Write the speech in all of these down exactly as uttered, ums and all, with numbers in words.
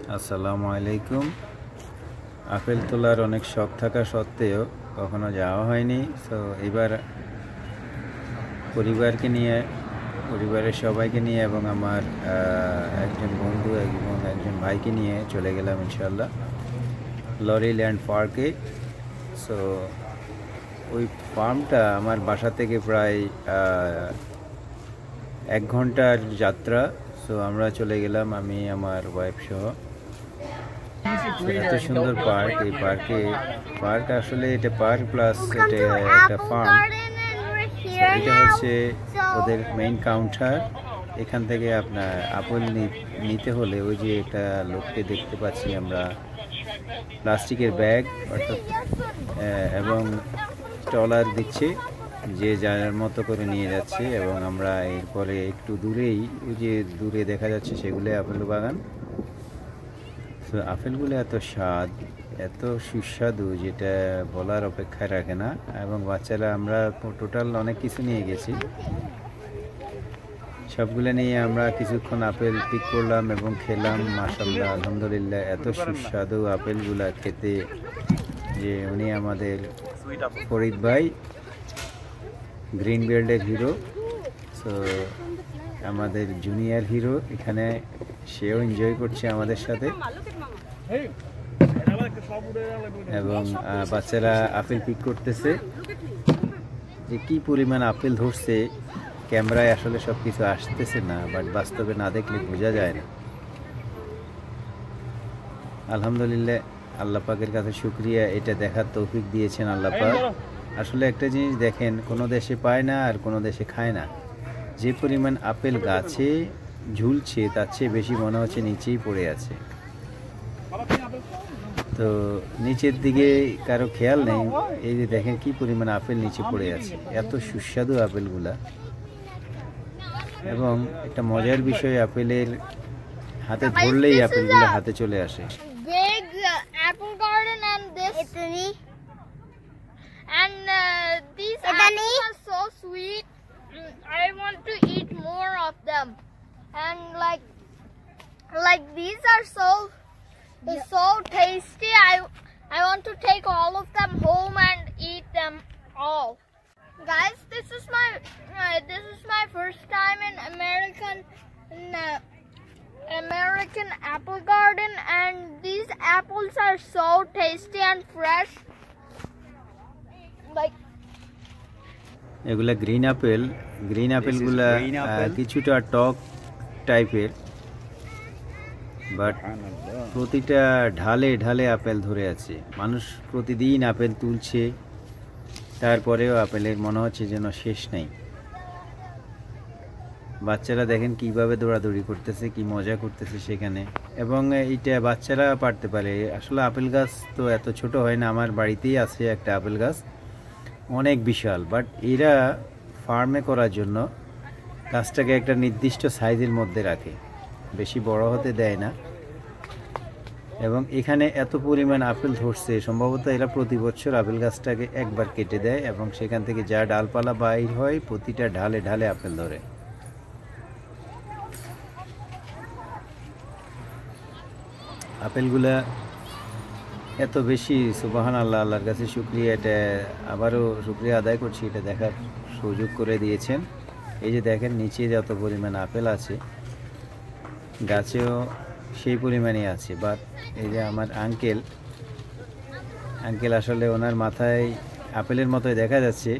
আসসালামু আলাইকুম। আপেল তোলার অনেক শখ থাকা সত্ত্বেও কখনো যাওয়া হয়নি। তো এবার পরিবারকে নিয়ে পরিবারের সবাইকে নিয়ে এবং আমার একজন বন্ধু এবং একজন ভাইকে নিয়ে চলে গেলাম ইনশাল্লাহ লরিল্যান্ড পার্কে। সো ওই ফার্মটা আমার বাসা থেকে প্রায় এক ঘন্টার যাত্রা। সো আমরা চলে গেলাম, আমি আমার ওয়াইফ সহ। এত সুন্দর পার্ক, এই পার্কে পার্ক আসলে এটা পার্ক প্লাস এটা একটা ফার্ম। এটা হচ্ছে ওদের মেইন কাউন্টার। এখান থেকে আপনার আপেল নিতে হলে ওই যে একটা লোককে দেখতে পাচ্ছি আমরা, প্লাস্টিকের ব্যাগ অর্থাৎ এবং ট্রলার দিচ্ছে, যে যার মতো করে নিয়ে যাচ্ছে। এবং আমরা এরপরে একটু দূরেই ওই যে দূরে দেখা যাচ্ছে সেগুলো আপেল বাগান। তো আপেলগুলো এত স্বাদ, এত সুস্বাদু যেটা বলার অপেক্ষায় রাখে না। এবং বাচ্চারা আমরা টোটাল অনেক কিছু নিয়ে গেছি, সবগুলো নিয়ে আমরা কিছুক্ষণ আপেল পিক করলাম এবং খেলাম। মাশাআল্লাহ, আলহামদুলিল্লাহ, এত সুস্বাদু আপেলগুলা খেতে যে উনি আমাদের ফরিদ ভাই, গ্রিন বেল্টের হিরো, সো আমাদের জুনিয়র হিরো, এখানে সেও এনজয় করছে আমাদের সাথে। এবং বাচ্চারা আপেল পিক করতেছে। যে কি পরিমাণ আপেল ধরছে ক্যামেরায় আসলে সব কিছু আসতেছে না, বাট বাস্তবে না দেখলে বোঝা যায় না। আলহামদুলিল্লাহ, আল্লাহ পাকের কাছে শুকরিয়া, এটা দেখার তৌফিক দিয়েছেন আল্লাহ পাক। আসলে একটা জিনিস দেখেন, কোনো দেশে পায় না আর কোনো দেশে খায় না। যে পরিমাণ আপেল গাছে ঝুলছে তার চেয়ে বেশি মনে হচ্ছে নিচেই পড়ে আছে। তো নিচের দিকে কারো খেয়াল নেই। এই যে দেখেন কি পরিমাণ আপেল নিচে পড়ে আছে, এত সুস্বাদু আপেলগুলা। এবং একটা মজার বিষয়, আপেলের হাতে ধরলেই আপেলগুলো হাতে চলে আসে। Big uh, apple garden and this Italy. And uh, these Italy. apples are so sweet. I want to eat more of them. And like like these are so yeah. so tasty. I I want to take all of them home and eat them all. Guys, this is my uh, this is my first time in American in, uh, American apple garden, and these apples are so tasty and fresh. Like এগুলা green apple. Green আপেলগুলা কিছুটা টক টাইপের, but প্রতিটা ঢালে ঢালে apple ধরে আছে। মানুষ প্রতিদিন আপেল তুলছে, তারপরেও আপেলের মনে হচ্ছে যেন শেষ নেই। বাচ্চারা দেখেন কিভাবে দৌড়াদৌড়ি করতেছে, কি মজা করতেছে সেখানে। এবং এইটা বাচ্চারা পারতে পারে। আসলে আপেল গাছ তো এত ছোট হয় না। আমার বাড়িতেই আছে একটা আপেল গাছ, অনেক বিশাল। বাট এরা ফার্মে করার জন্য গাছটাকে একটা নির্দিষ্ট সাইজের মধ্যে রাখে, বেশি বড় হতে দেয় না। এবং এখানে এত পরিমাণ আপেল ধরছে, সম্ভবত এরা প্রতি বছর আপেল গাছটাকে একবার কেটে দেয় এবং সেখান থেকে যা ডালপালা বাইর হয় প্রতিটা ঢালে ঢালে আপেল ধরে। আপেলগুলা এত বেশি, সুবহানাল্লাহ, আল্লাহর কাছে শুকরিয়া। এটা আবারও শুকরিয়া আদায় করছি, এটা দেখার সুযোগ করে দিয়েছেন। এই যে দেখেন নিচে যত পরিমাণ আপেল আছে, গাছেও সেই পরিমাণই আছে। বাট এই যে আমার আঙ্কেল আঙ্কেল আসলে ওনার মাথায় আপেলের মতোই দেখা যাচ্ছে,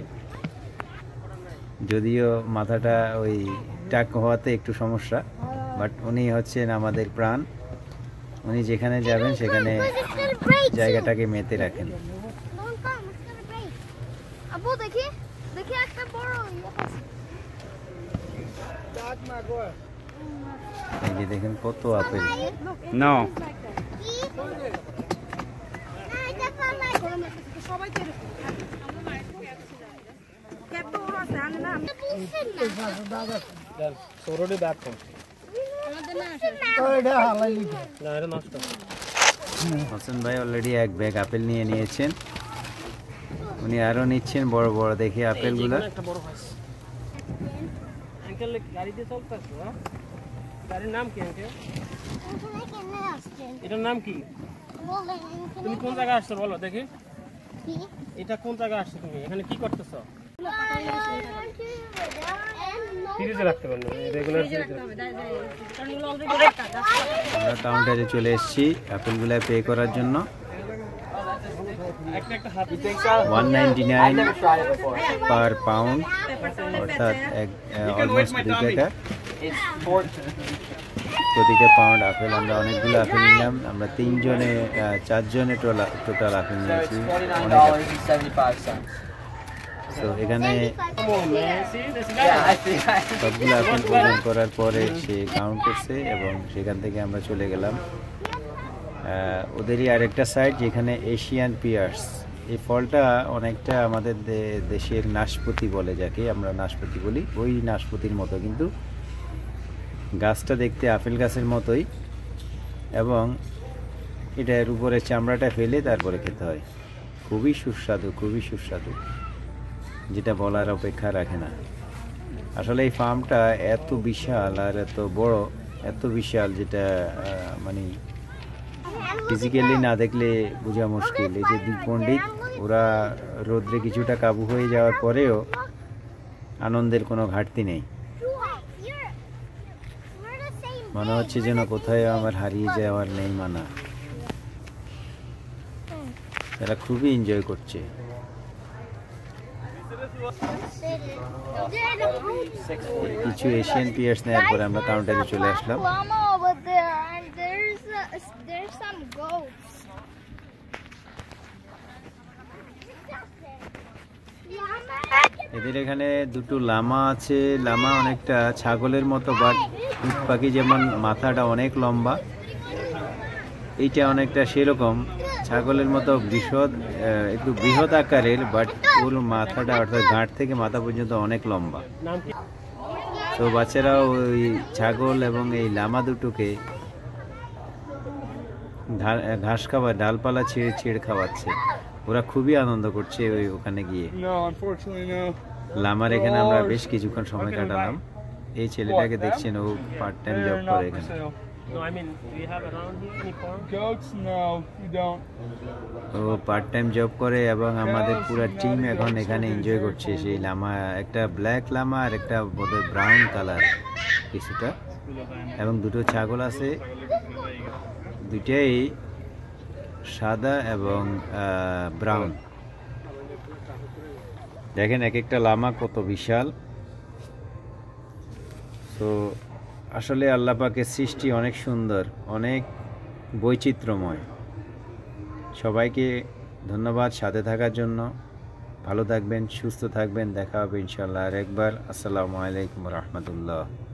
যদিও মাথাটা ওই টাক হওয়াতে একটু সমস্যা। বাট উনি হচ্ছেন আমাদের প্রাণ। উনি যেখানে যাবেন সেখানে জায়গাটাকে মেতে রাখেন। এই যে দেখেন কত আপেল। না হোসেন ভাই অলরেডি এক ব্যাগ আপেল নিয়ে নিয়েছেন, উনি আরো নিচ্ছেন বড় বড় দেখে আপেলগুলো। গাড়িতে চলতেছো, গাড়ির নাম কি আঙ্কেল? এটার নাম কি? তুমি কোন জায়গায় আসছো বলো দেখি। এটা কোন জায়গায় আসছো তুমি? এখানে কি করতেছো? ফ্রিজে রাখতে পারবে না, রেগুলার ফ্রিজে রাখতে হবে। আমরা কাউন্টারে চলে এসেছি অ্যাপেলগুলো পে করার জন্য। One ninety nine per pound, অর্থাৎ এক অলমোস্ট দুই টাকা প্রতিটা পাউন্ড আপেল। আমরা অনেকগুলো আপেল নিলাম, আমরা তিনজনে চারজনে টোটাল আপেল নিয়েছি, অনেক আপেল। তো এখানে সবগুলো আপেল প্রদান করার পরে সে কাউন্ট করছে এবং সেখান থেকে আমরা চলে গেলাম ওদেরই আরেকটা সাইড যেখানে এশিয়ান পিয়ার্স। এই ফলটা অনেকটা আমাদের দেশের নাশপাতি বলে, যাকে আমরা নাশপাতি বলি, ওই নাশপাতির মতো, কিন্তু গাছটা দেখতে আপেল গাছের মতোই এবং এটার উপরে চামড়াটা ফেলে তারপরে খেতে হয়। খুবই সুস্বাদু, খুবই সুস্বাদু, যেটা বলার অপেক্ষা রাখে না। আসলে এই ফার্মটা এত বিশাল আর এত বড়, এত বিশাল যেটা মানে ফিজিক্যালি না দেখলে বোঝা মুশকিল। এই যে দুই পণ্ডিত, ওরা রোদ্রে কিছুটা কাবু হয়ে যাওয়ার পরেও আনন্দের কোনো ঘাটতি নেই। মনে হচ্ছে যেন কোথায় আমার হারিয়ে যাওয়ার নেই মানা। তারা খুবই এনজয় করছে। কিছু এশিয়ান পিয়ার্স নেওয়ার পরে আমরা কাউন্টারে চলে আসলাম। এদের এখানে দুটো লামা আছে। লামা অনেকটা ছাগলের মতো, বাট উট পাখি যেমন মাথাটা অনেক লম্বা, এইটা অনেকটা সেরকম ছাগলের মতো বৃহৎ, একটু বৃহৎ আকারের, বাট ওর মাথাটা অর্থাৎ ঘাট থেকে মাথা পর্যন্ত অনেক লম্বা। তো বাচ্চারা ওই ছাগল এবং এই লামা দুটোকে ঘাস খাওয়া, ডালপালা ছিঁড়ে ছিঁড়ে খাওয়াচ্ছে। ওরা খুবই আনন্দ করছে ওই ওখানে গিয়ে। লামার এখানে আমরা বেশ কিছুক্ষণ সময় কাটালাম। এই ছেলেটাকে দেখছেন, ও পার্ট টাইম জব করে এখানে। ও পার্ট টাইম জব করে এবং আমাদের পুরো টিম এখন এখানে এনজয় করছে সেই লামা। একটা ব্ল্যাক লামা আর একটা বোধহয় ব্রাউন কালার কিছুটা, এবং দুটো ছাগল আছে, দুইটাই সাদা এবং ব্রাউন। দেখেন এক একটা লামা কত বিশাল। তো আসলে আল্লাহ পাকের সৃষ্টি অনেক সুন্দর, অনেক বৈচিত্র্যময়। সবাইকে ধন্যবাদ সাথে থাকার জন্য। ভালো থাকবেন, সুস্থ থাকবেন, দেখা হবে ইনশাল্লাহ আর একবার। আসসালামু আলাইকুম রহমতুল্লাহ।